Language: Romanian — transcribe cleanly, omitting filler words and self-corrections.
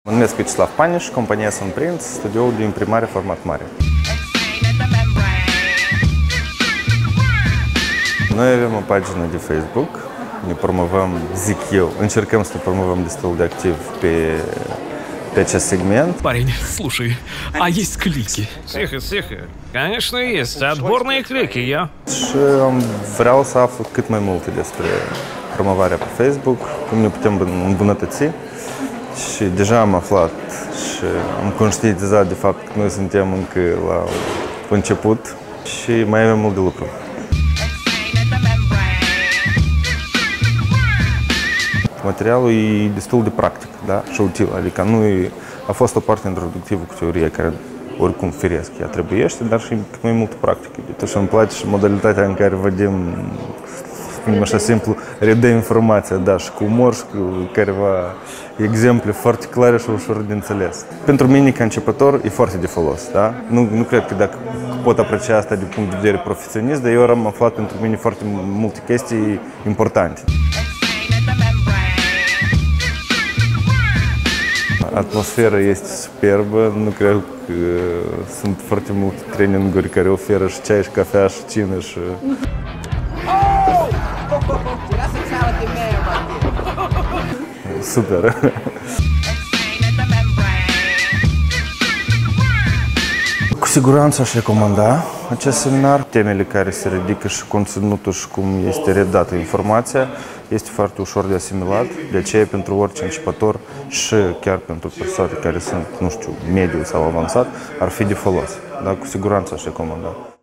Mă numesc Vyacheslav Paniș, compania Sunprint, studioul de imprimare format mare. Noi avem o pagină de Facebook, ne promovăm, zic eu, încercăm să ne promovăm destul de activ pe acest segment. Парень, слушай, а есть клики? Тихо, тихо. Конечно, есть. Отборные клики, я. Și vreau să aflu cât mai multe despre promovarea pe Facebook, cum ne putem îmbunătăți. Și deja am aflat și am conștientizat de fapt că noi suntem încă la început și mai avem mult de lucru. Materialul e destul de practic, da? Și util, adică a fost o parte introductivă cu teoria care oricum firesc, ea trebuiește, dar și cât mai mult practică. Deci îmi place și modalitatea în care vedem, spunem așa simplu, redă informația, da, și cu umor și cu careva exemple foarte clare și ușor de înțeles. Pentru mine, ca începător, e foarte de folos, da? Nu cred că dacă pot aprecia asta din punct de vedere profesionist, dar eu am aflat pentru mine foarte multe chestii importante. Atmosfera este superbă, nu cred că sunt foarte multe traininguri care oferă și ceai, și cafea, și cină, și... Super! Cu siguranță aș recomanda acest seminar. Temele care se ridică și conținutul și cum este redată informația este foarte ușor de asimilat, de aceea pentru orice începător și chiar pentru persoane care sunt, nu știu, mediu sau avansat, ar fi de folos. Dar cu siguranță aș recomanda.